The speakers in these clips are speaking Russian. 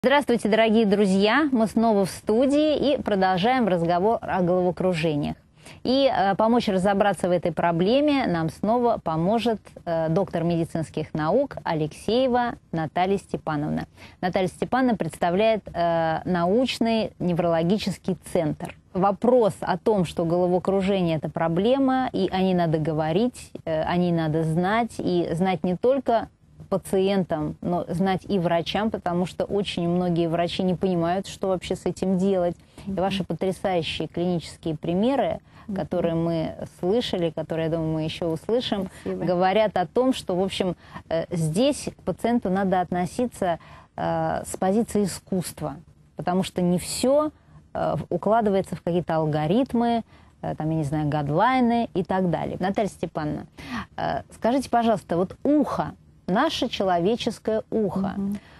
Здравствуйте, дорогие друзья! Мы снова в студии и продолжаем разговор о головокружениях. И помочь разобраться в этой проблеме нам снова поможет доктор медицинских наук Алексеева Наталья Степановна. Наталья Степановна представляет научный неврологический центр. Вопрос о том, что головокружение – это проблема, и о ней надо говорить, о ней надо знать, и знать не только пациентам, но знать и врачам, потому что очень многие врачи не понимают, что вообще с этим делать. И ваши потрясающие клинические примеры, которые мы слышали, которые, я думаю, мы еще услышим, говорят о том, что, в общем, здесь к пациенту надо относиться с позиции искусства, потому что не все укладывается в какие-то алгоритмы, там, я не знаю, гадлайны и так далее. Наталья Степановна, скажите, пожалуйста, вот ухо, наше человеческое ухо,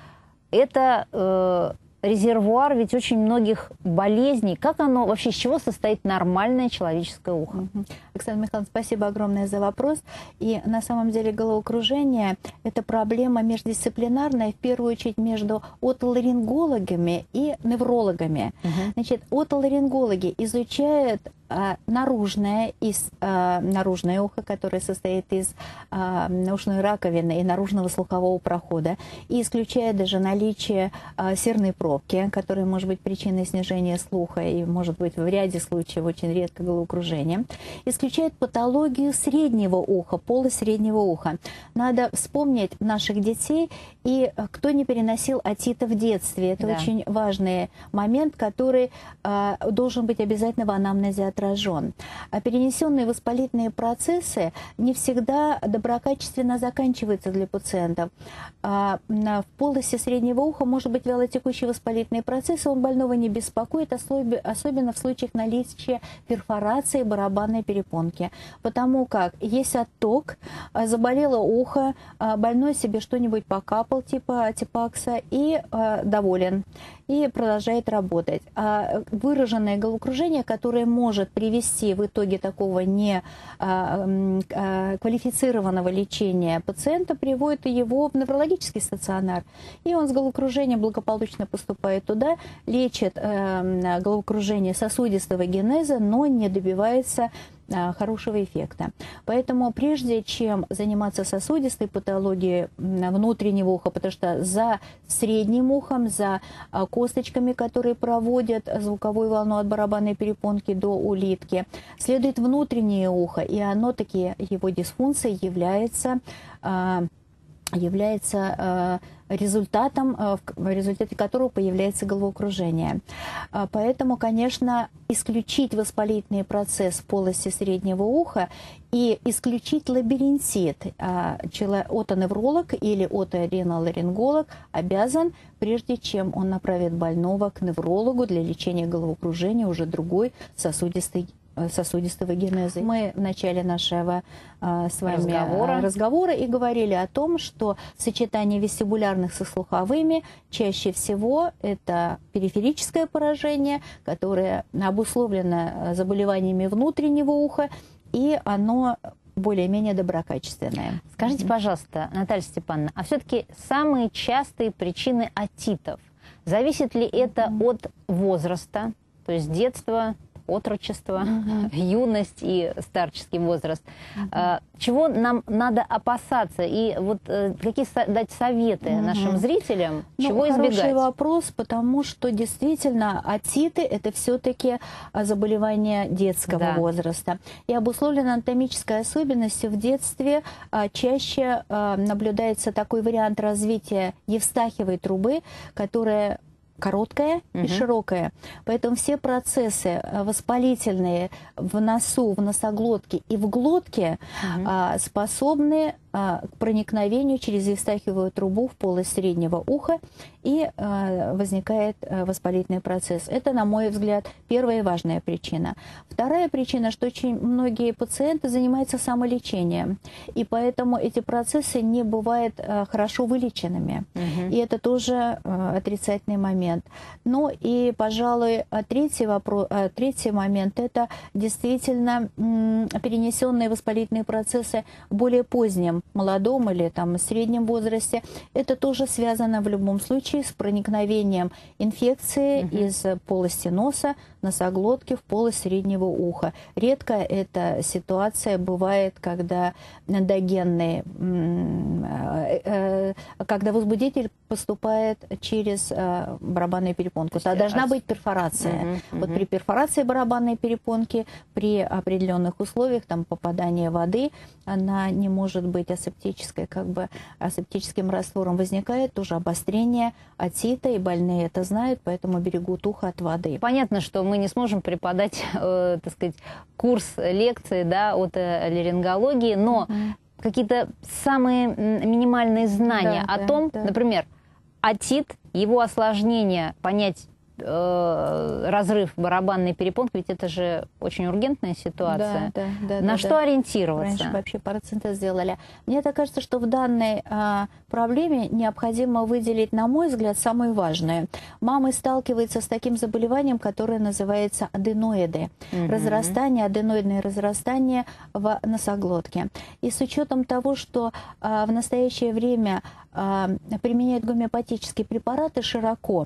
это резервуар ведь очень многих болезней. Как оно вообще, из чего состоит нормальное человеческое ухо? Александра Михайловна, спасибо огромное за вопрос. И на самом деле головокружение – это проблема междисциплинарная, в первую очередь между отоларингологами и неврологами. Значит, отоларингологи изучают наружное ухо, которое состоит из ушной раковины и наружного слухового прохода, и исключает даже наличие серной пробки, которая может быть причиной снижения слуха и может быть в ряде случаев очень редко головокружение. Исключает патологию среднего уха, полость среднего уха. Надо вспомнить наших детей, и кто не переносил отита в детстве. Это очень важный момент, который должен быть обязательно в анамнезе отражен. А перенесенные воспалительные процессы не всегда доброкачественно заканчиваются для пациентов. В полости среднего уха может быть вялотекущий воспалительный процесс, он больного не беспокоит, особенно в случаях наличия перфорации барабанной перепонки. Потому как есть отток, заболело ухо, больной себе что-нибудь покапал, типа антипакса, и доволен, и продолжает работать. А выраженное головокружение, которое может привести в итоге такого не квалифицированного лечения пациента, приводит его в неврологический стационар. И он с головокружением благополучно поступает туда, лечит головокружение сосудистого генеза, но не добивается хорошего эффекта. Поэтому прежде чем заниматься сосудистой патологией внутреннего уха, потому что за средним ухом, за косточками, которые проводят звуковую волну от барабанной перепонки до улитки, следует внутреннее ухо, и оно таки, его дисфункция является результатом, в результате которого появляется головокружение. Поэтому, конечно, исключить воспалительный процесс в полости среднего уха и исключить лабиринтит отоневролог или оториноларинголог обязан, прежде чем он направит больного к неврологу для лечения головокружения уже другой сосудистого генеза. Мы в начале нашего с вами разговора и говорили о том, что сочетание вестибулярных со слуховыми чаще всего это периферическое поражение, которое обусловлено заболеваниями внутреннего уха, и оно более-менее доброкачественное. Скажите, пожалуйста, Наталья Степановна, а все-таки самые частые причины отитов, зависит ли это от возраста, то есть детства, отрочество, юность и старческий возраст? Чего нам надо опасаться? И вот какие дать советы нашим зрителям, чего избегать? Хороший вопрос, потому что действительно отиты – это все-таки заболевание детского возраста. И обусловлено анатомической особенностью. В детстве чаще наблюдается такой вариант развития евстахиевой трубы, которая короткая и широкая. Поэтому все процессы воспалительные в носу, в носоглотке и в глотке способны к проникновению через евстахиевую трубу в полость среднего уха, и возникает воспалительный процесс. Это, на мой взгляд, первая и важная причина. Вторая причина, что очень многие пациенты занимаются самолечением, и поэтому эти процессы не бывают хорошо вылеченными. И это тоже отрицательный момент. Ну и, пожалуй, третий момент – это действительно перенесенные воспалительные процессы в более позднем там молодом или там среднем возрасте, это тоже связано в любом случае с проникновением инфекции из полости носа, носоглотки в полость среднего уха. Редко эта ситуация бывает, когда эндогенный, когда возбудитель поступает через барабанную перепонку. То должна быть перфорация. Вот при перфорации барабанной перепонки, при определенных условиях, там попадания воды, она не может быть асептической, как бы асептическим раствором возникает тоже обострение отита, и больные это знают, поэтому берегут ухо от воды. Понятно, что мы не сможем преподать, так сказать, курс лекции, да, от ларингологии, но какие-то самые минимальные знания о том, например, отит, его осложнение, понять разрыв барабанной перепонки, ведь это же очень ургентная ситуация. На что ориентироваться? Раньше вообще парацентез сделали. Мне так кажется, что в данной проблеме необходимо выделить, на мой взгляд, самое важное. Мамы сталкиваются с таким заболеванием, которое называется аденоиды. Разрастание, аденоидное разрастание в носоглотке. И с учетом того, что в настоящее время применяют гомеопатические препараты широко,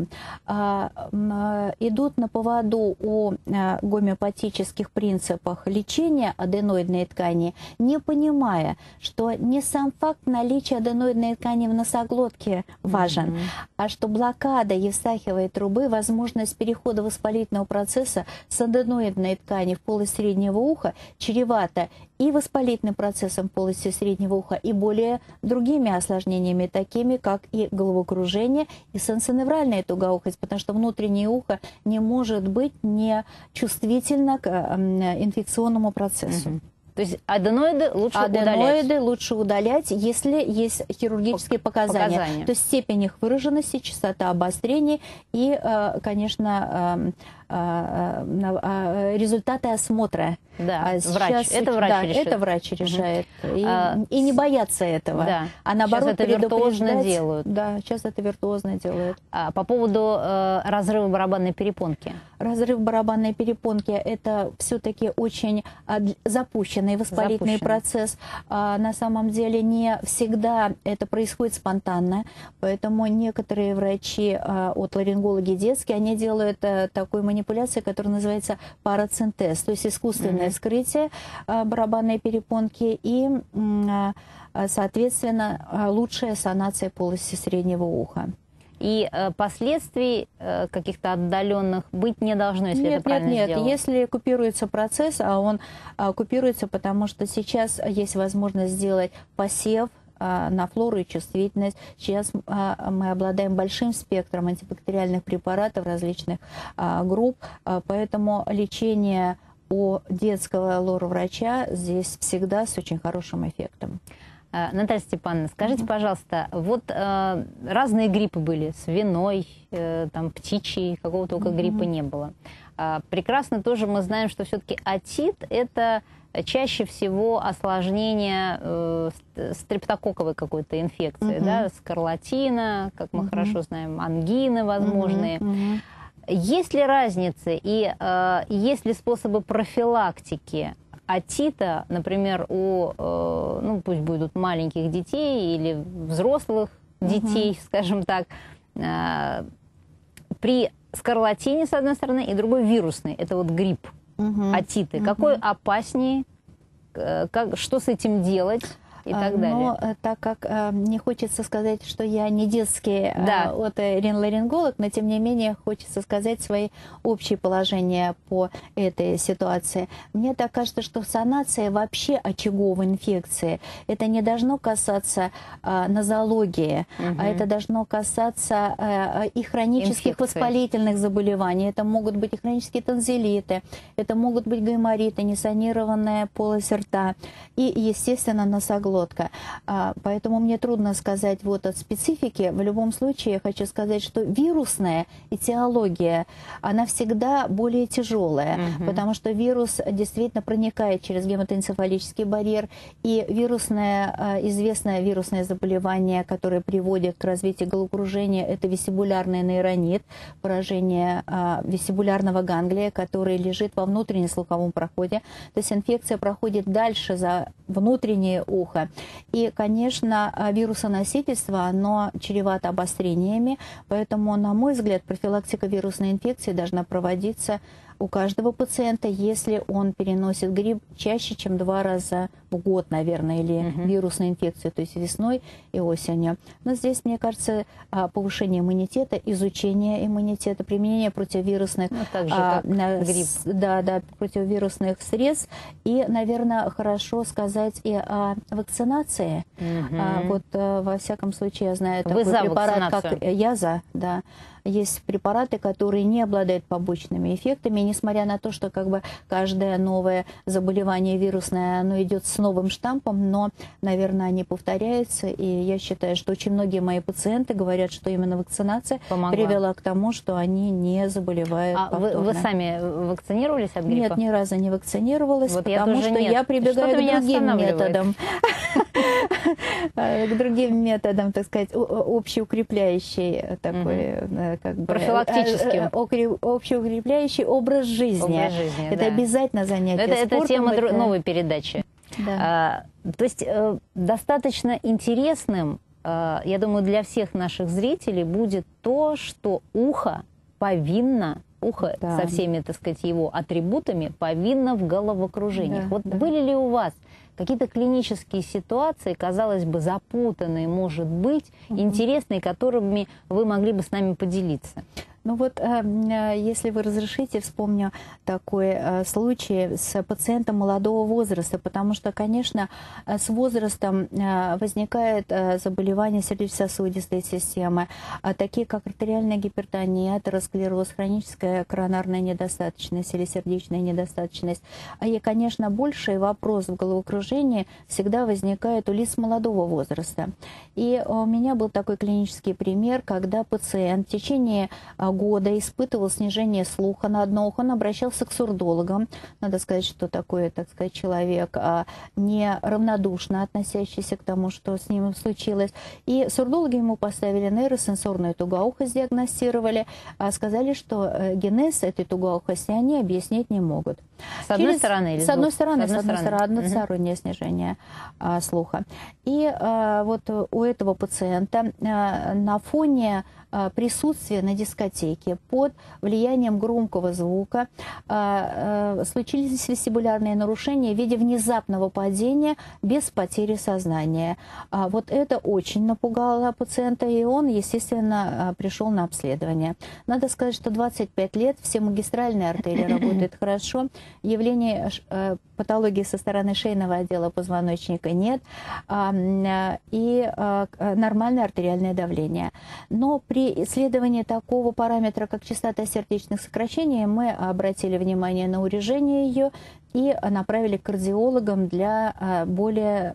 идут на поводу о гомеопатических принципах лечения аденоидной ткани, не понимая, что не сам факт наличия аденоидной ткани в носоглотке важен, а что блокада евстахиевой трубы, возможность перехода воспалительного процесса с аденоидной ткани в полость среднего уха чревата и воспалительным процессом полости среднего уха, и более другими осложнениями, такими как и головокружение, и сенсоневральная тугоухость, потому что внутреннее ухо не может быть не чувствительно к инфекционному процессу. То есть аденоиды лучше удалять, если есть хирургические показания. То есть степень их выраженности, частота обострений и, конечно, результаты осмотра. Да, врач. Это врач решит. Это врач решает. И не бояться этого. Да. А наоборот, сейчас это виртуозно делают. Да, сейчас это виртуозно делают. По поводу разрыва барабанной перепонки. Разрыв барабанной перепонки – это все-таки очень запущенный воспалительный процесс. На самом деле не всегда это происходит спонтанно, поэтому некоторые врачи, отоларингологи детские, они делают такую манипуляцию, которая называется парацентез, то есть искусственное вскрытие барабанной перепонки и, соответственно, лучшая санация полости среднего уха. И последствий каких-то отдаленных быть не должно, если это правильно сделано? Нет. Если купируется процесс, а он купируется, потому что сейчас есть возможность сделать посев на флору и чувствительность. Сейчас мы обладаем большим спектром антибактериальных препаратов различных групп, поэтому лечение у детского лор-врача здесь всегда с очень хорошим эффектом. Наталья Степановна, скажите, пожалуйста, вот разные гриппы были, свиной, там, птичий, какого только гриппа не было. Прекрасно тоже мы знаем, что все-таки отит – это чаще всего осложнение стрептококковой какой-то инфекции, да, скарлатина, как мы хорошо знаем, ангины возможные. Есть ли разница и есть ли способы профилактики отита, например, у, ну, пусть будут маленьких детей или взрослых детей, скажем так, при скарлатине, с одной стороны, и другой вирусный, это вот грипп, отиты. Какой опаснее, что с этим делать? И так далее. Но так как не хочется сказать, что я не детский отоларинголог, но тем не менее хочется сказать свои общие положения по этой ситуации. Мне так кажется, что санация вообще очаговой инфекции, это не должно касаться нозологии, а это должно касаться и хронических воспалительных заболеваний. Это могут быть и хронические танзелиты, это могут быть гаймориты, несанированная полость рта и, естественно, носоглотка. Поэтому мне трудно сказать вот от специфики. В любом случае я хочу сказать, что вирусная этиология, она всегда более тяжелая, потому что вирус действительно проникает через гематоэнцефалический барьер, и известное вирусное заболевание, которое приводит к развитию головокружения, это вестибулярный нейронит, поражение вестибулярного ганглия, который лежит во внутреннем слуховом проходе. То есть инфекция проходит дальше за внутреннее ухо Да. И, конечно, вирусоносительство, оно чревато обострениями, поэтому, на мой взгляд, профилактика вирусной инфекции должна проводиться у каждого пациента, если он переносит грипп чаще, чем 2 раза в год, наверное, или вирусную инфекцию, то есть весной и осенью. Но здесь, мне кажется, повышение иммунитета, изучение иммунитета, применение противовирусных, противовирусных средств. И, наверное, хорошо сказать и о вакцинации. Вот, во всяком случае, я знаю такой препарат, как яза, да. Есть препараты, которые не обладают побочными эффектами, несмотря на то, что как бы каждое новое заболевание вирусное, оно идет с новым штампом, но, наверное, они повторяются. И я считаю, что очень многие мои пациенты говорят, что именно вакцинация привела к тому, что они не заболевают повторно. Вы сами вакцинировались от гриппа? Нет, ни разу не вакцинировалась, вот потому что я прибегаю к другим методам. К другим методам, так сказать, общеукрепляющий такой, как бы, профилактическим. Общеукрепляющий образ жизни. Это обязательно занятие спортом. Это тема новой передачи. Да. То есть достаточно интересным, я думаю, для всех наших зрителей будет то, что ухо повинно, со всеми, так сказать, его атрибутами, повинно в головокружениях. Вот были ли у вас какие-то клинические ситуации, казалось бы, запутанные, может быть, интересные, которыми вы могли бы с нами поделиться? Ну вот, если вы разрешите, вспомню такой случай с пациентом молодого возраста, потому что, конечно, с возрастом возникает заболевание сердечно-сосудистой системы, такие как артериальная гипертония, атеросклероз, хроническая коронарная недостаточность или сердечная недостаточность. И, конечно, больший вопрос в головокружении всегда возникает у лиц молодого возраста. И у меня был такой клинический пример, когда пациент в течение года испытывал снижение слуха на одно ухо, он обращался к сурдологам. Надо сказать, что такой, так сказать, человек неравнодушно относящийся к тому, что с ним случилось. И сурдологи ему поставили нейросенсорное тугоухость, диагностировали, сказали, что генез этой тугоухости они объяснить не могут. С одной стороны или с одной стороны, одностороннее снижение слуха. И вот у этого пациента на фоне присутствия на дискотеке под влиянием громкого звука случились вестибулярные нарушения в виде внезапного падения без потери сознания. Вот это очень напугало пациента, и он, естественно, пришел на обследование. Надо сказать, что 25 лет, все магистральные артерии работают хорошо, явлений патологии со стороны шейного отдела позвоночника нет, и нормальное артериальное давление. Но при исследовании такого параметра, как частота сердечных сокращений, мы обратили внимание на урежение ее и направили к кардиологам для более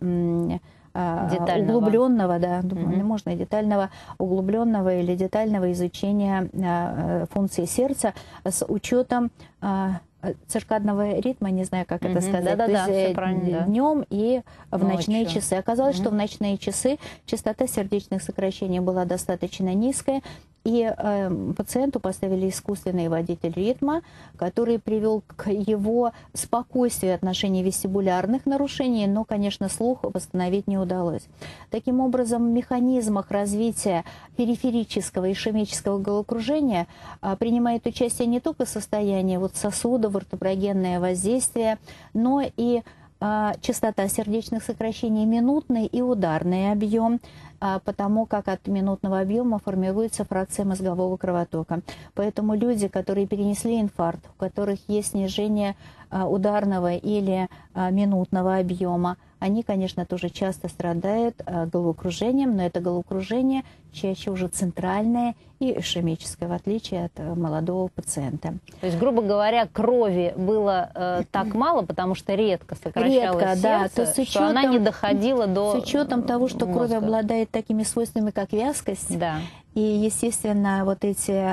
углубленного, да, можно и детального, углубленного или детального изучения функции сердца с учетом циркадного ритма, не знаю, как это сказать, днем и в ночные часы. Оказалось, что в ночные часы частота сердечных сокращений была достаточно низкая, и пациенту поставили искусственный водитель ритма, который привел к его спокойствию в отношении вестибулярных нарушений, но, конечно, слух восстановить не удалось. Таким образом, в механизмах развития периферического ишемического головокружения принимает участие не только состояние сосудов, ортопрогенное воздействие, но и частота сердечных сокращений минутный и ударный объем, потому как от минутного объема формируется фракция мозгового кровотока. Поэтому люди, которые перенесли инфаркт, у которых есть снижение ударного или минутного объема, они, конечно, тоже часто страдают головокружением, но это головокружение чаще уже центральное и ишемическое, в отличие от молодого пациента. То есть, грубо говоря, крови было так мало, потому что редко сокращалось сердце, что она не доходила до С учетом того, что кровь обладает такими свойствами, как вязкость, и, естественно, вот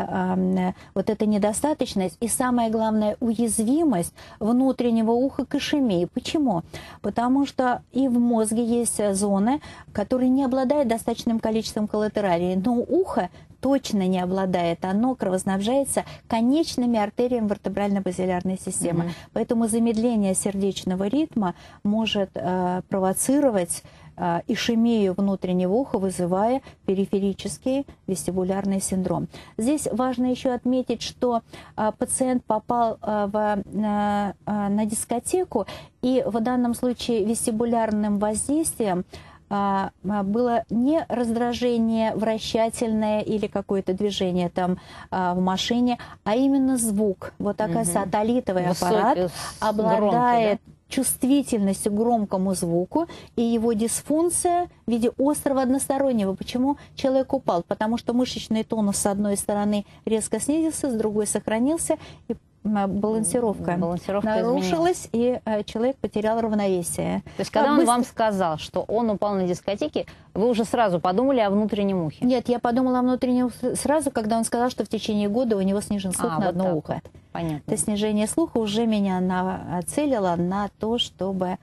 эта недостаточность и, самое главное, уязвимость внутреннего уха к ишемии. Почему? Потому что и в мозге есть зоны, которые не обладают достаточным количеством коллатералии, но ухо точно не обладает, оно кровоснабжается конечными артериями вертебрально-базилярной системы. Поэтому замедление сердечного ритма может провоцировать ишемию внутреннего уха, вызывая периферический вестибулярный синдром. Здесь важно еще отметить, что пациент попал на дискотеку, и в данном случае вестибулярным воздействием было не раздражение вращательное или какое-то движение там в машине, а именно звук. Вот, оказывается, отолитовый аппарат обладает чувствительностью к громкому звуку, и его дисфункция в виде острого одностороннего. Почему человек упал? Потому что мышечный тонус с одной стороны резко снизился, с другой сохранился, и балансировка нарушилась, и человек потерял равновесие. То есть, когда он вам сказал, что он упал на дискотеке, вы уже сразу подумали о внутреннем ухе? Нет, я подумала о внутреннем сразу, когда он сказал, что в течение года у него снижен слух на одно ухо. Вот. Понятно. Это снижение слуха уже меня нацелило на то, чтобы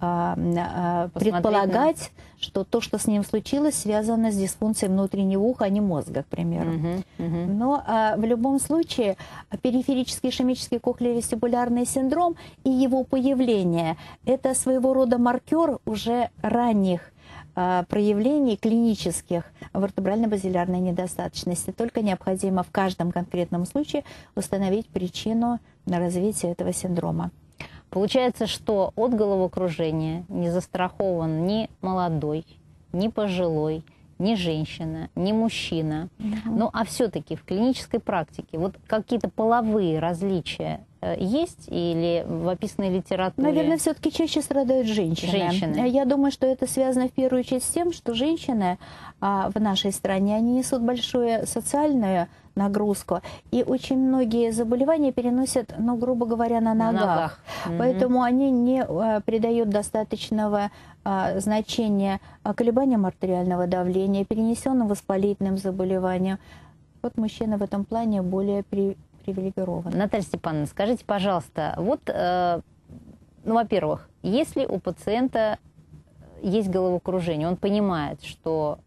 предполагать, что то, что с ним случилось, связано с дисфункцией внутреннего уха, а не мозга, к примеру. Но в любом случае периферический ишемический кохлеовестибулярный синдром и его появление – это своего рода маркер уже ранних проявлений клинических вертебрально-базилярной недостаточности. Только необходимо в каждом конкретном случае установить причину развития этого синдрома. Получается, что от головокружения не застрахован ни молодой, ни пожилой, ни женщина, ни мужчина. Ну а все-таки в клинической практике вот какие-то половые различия есть или в описанной литературе? Наверное, все-таки чаще страдают женщины. Я думаю, что это связано в первую очередь с тем, что женщины в нашей стране, они несут большую социальную нагрузку, и очень многие заболевания переносят, ну, грубо говоря, на ногах. Поэтому они не придают достаточного значения колебаниям артериального давления, перенесенным воспалительным заболеваниям. Вот мужчины в этом плане более привилегированы. Наталья Степановна, скажите, пожалуйста, вот, ну, во-первых, если у пациента есть головокружение, он понимает, что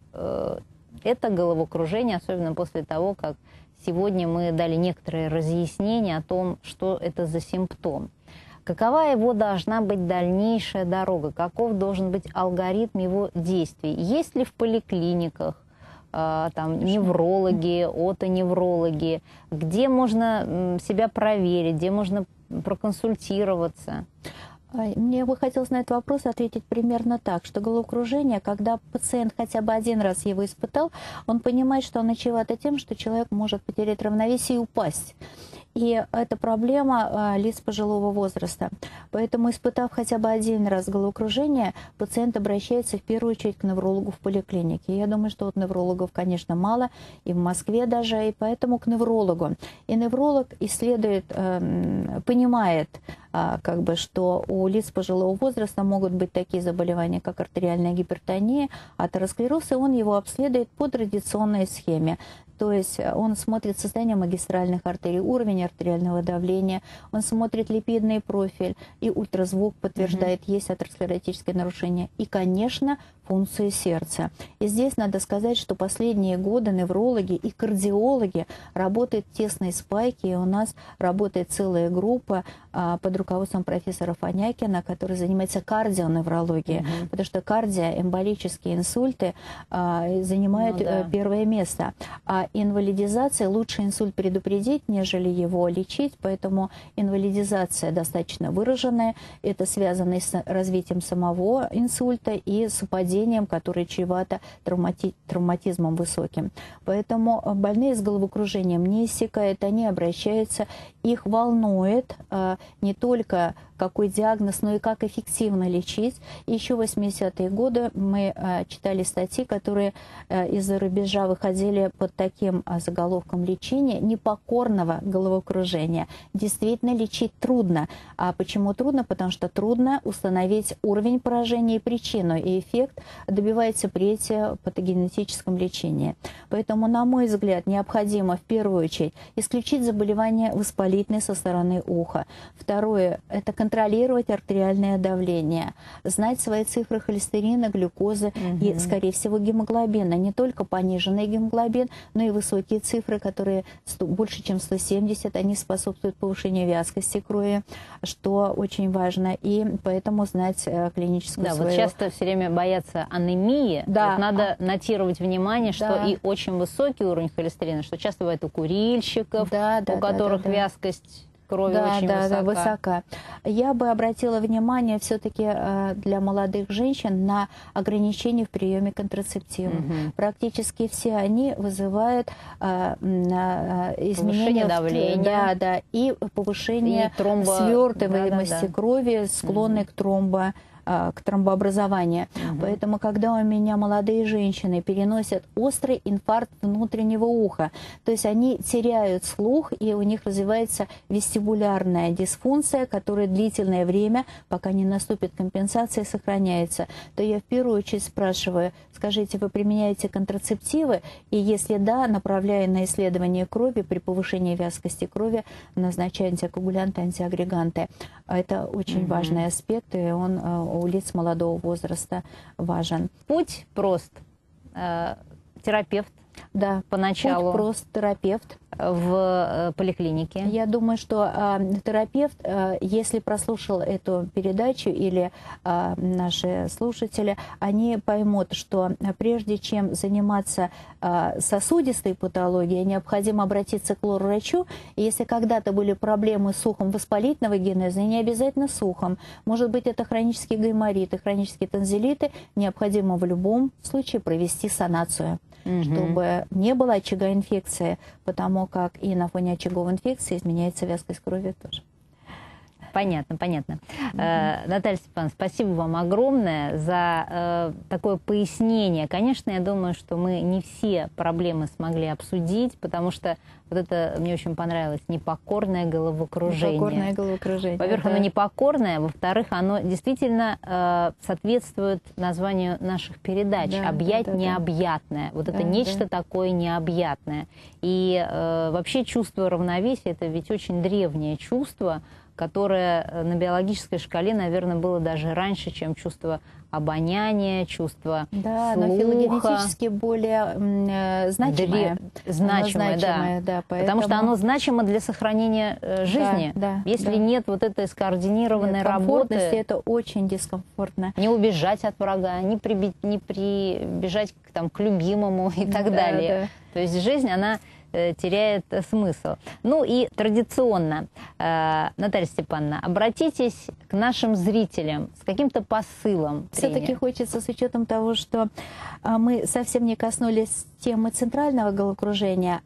это головокружение, особенно после того, как сегодня мы дали некоторые разъяснения о том, что это за симптом. Какова его должна быть дальнейшая дорога? Каков должен быть алгоритм его действий? Есть ли в поликлиниках там неврологи, отоневрологи, где можно себя проверить, где можно проконсультироваться? Мне бы хотелось на этот вопрос ответить примерно так, что головокружение, когда пациент хотя бы один раз его испытал, он понимает, что оно чревато тем, что человек может потерять равновесие и упасть. И это проблема лиц пожилого возраста. Поэтому, испытав хотя бы один раз головокружение, пациент обращается в первую очередь к неврологу в поликлинике. Я думаю, что вот неврологов, конечно, мало, и в Москве даже, и поэтому к неврологу. И невролог исследует, понимает, как бы, что у лиц пожилого возраста могут быть такие заболевания, как артериальная гипертония, атеросклероз, и он его обследует по традиционной схеме. То есть он смотрит состояние магистральных артерий, уровень артериального давления, он смотрит липидный профиль, и ультразвук подтверждает, есть атеросклеротическое нарушение, и, конечно, функцию сердца. И здесь надо сказать, что последние годы неврологи и кардиологи работают в тесной спайке, и у нас работает целая группа под руководством профессора Фонякина, который занимается кардионеврологией, потому что кардиоэмболические инсульты занимают первое место. А инвалидизация, лучше инсульт предупредить, нежели его лечить, поэтому инвалидизация достаточно выраженная. Это связано с развитием самого инсульта и с падением, которое чревато травматизмом высоким. Поэтому больные с головокружением не иссякают, они обращаются, их волнует не только какой диагноз, но и как эффективно лечить. Еще в 80-е годы мы читали статьи, которые из-за рубежа выходили под таким заголовком лечения непокорного головокружения. Действительно, лечить трудно. А почему трудно? Потому что трудно установить уровень поражения и причину, и эффект добивается при патогенетическом лечении. Поэтому, на мой взгляд, необходимо в первую очередь исключить заболевания воспалительные со стороны уха. Второе – это контролировать артериальное давление, знать свои цифры холестерина, глюкозы и, скорее всего, гемоглобина. Не только пониженный гемоглобин, но и высокие цифры, которые больше, чем 170, они способствуют повышению вязкости крови, что очень важно. И поэтому знать клиническую свою... Вот часто все время боятся наблюдается анемия, Да. вот надо нотировать внимание, что Да. и очень высокий уровень холестерина, что часто бывает у курильщиков, Да, да, у которых да, да. вязкость крови Да, очень да, высока. да, высока. Я бы обратила внимание все-таки для молодых женщин на ограничения в приеме контрацептивов. Мгм. Практически все они вызывают изменения давления. Да, да, и повышение И свертываемости да-да-да. крови, склонной к тромбообразованию. Поэтому, когда у меня молодые женщины переносят острый инфаркт внутреннего уха, то есть они теряют слух, и у них развивается вестибулярная дисфункция, которая длительное время, пока не наступит компенсация, сохраняется, то я в первую очередь спрашиваю: скажите, вы применяете контрацептивы? И если да, направляю на исследование крови. При повышении вязкости крови назначаю антикоагулянты, антиагреганты. Это очень важный аспект, и он у лиц молодого возраста важен. Путь прост. Терапевт Да, поначалу путь прост, терапевт. в поликлинике. Я думаю, что терапевт, если прослушал эту передачу или наши слушатели, они поймут, что прежде чем заниматься сосудистой патологией, необходимо обратиться к лор-врачу. И если когда-то были проблемы с ухом воспалительного генеза, не обязательно с ухом, может быть, это хронические гаймориты, хронические танзелиты, необходимо в любом случае провести санацию, чтобы не было очага инфекции, потому как и на фоне очаговой инфекции изменяется вязкость крови тоже. Понятно, понятно. Наталья Степановна, спасибо вам огромное за такое пояснение. Конечно, я думаю, что мы не все проблемы смогли обсудить, потому что вот это мне очень понравилось, непокорное головокружение. Непокорное головокружение. Во-первых, оно непокорное, во-вторых, оно действительно соответствует названию наших передач. Да, «Объять да, да, необъятное». Вот это да, нечто такое необъятное. И вообще чувство равновесия – это ведь очень древнее чувство, которое на биологической шкале, наверное, было даже раньше, чем чувство обоняния, чувство да, слуха. но филогенетически более значимое. Значимое, да. Поэтому... Потому что оно значимо для сохранения жизни. Да, Если да. нет вот этой скоординированной Нет, работы, это очень дискомфортно. не убежать от врага, не прибежать к любимому и так Да, далее. да. То есть жизнь, она теряет смысл. Ну и традиционно, Наталья Степановна, обратитесь к нашим зрителям с каким-то посылом. Все-таки хочется, с учетом того, что мы совсем не коснулись темы центрального головокружения,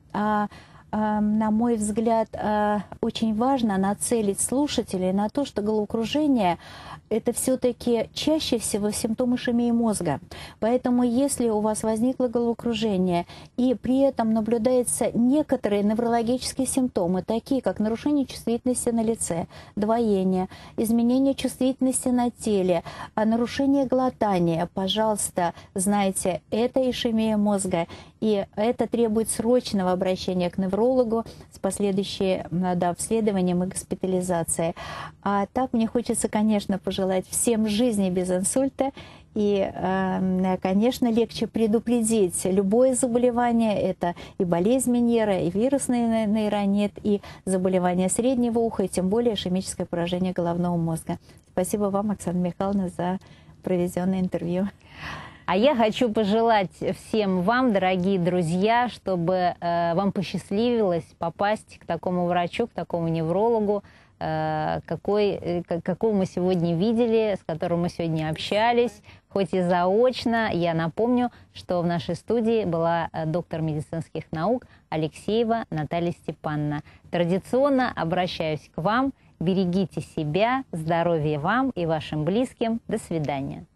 на мой взгляд, очень важно нацелить слушателей на то, что головокружение – это все-таки чаще всего симптом ишемии мозга. Поэтому если у вас возникло головокружение, и при этом наблюдаются некоторые неврологические симптомы, такие как нарушение чувствительности на лице, двоение, изменение чувствительности на теле, нарушение глотания, пожалуйста, знайте, это ишемия мозга. И это требует срочного обращения к неврологу с последующим обследованием и госпитализацией. А так мне хочется, конечно, пожелать всем жизни без инсульта. И, конечно, легче предупредить любое заболевание. Это и болезнь Меньера, и вирусный нейронит, и заболевание среднего уха, и тем более ишемическое поражение головного мозга. Спасибо вам, Оксана Михайловна, за проведенное интервью. А я хочу пожелать всем вам, дорогие друзья, чтобы вам посчастливилось попасть к такому врачу, к такому неврологу, какого мы сегодня видели, с которым мы сегодня общались, хоть и заочно. Я напомню, что в нашей студии была доктор медицинских наук Алексеева Наталья Степановна. Традиционно обращаюсь к вам. Берегите себя, здоровья вам и вашим близким. До свидания.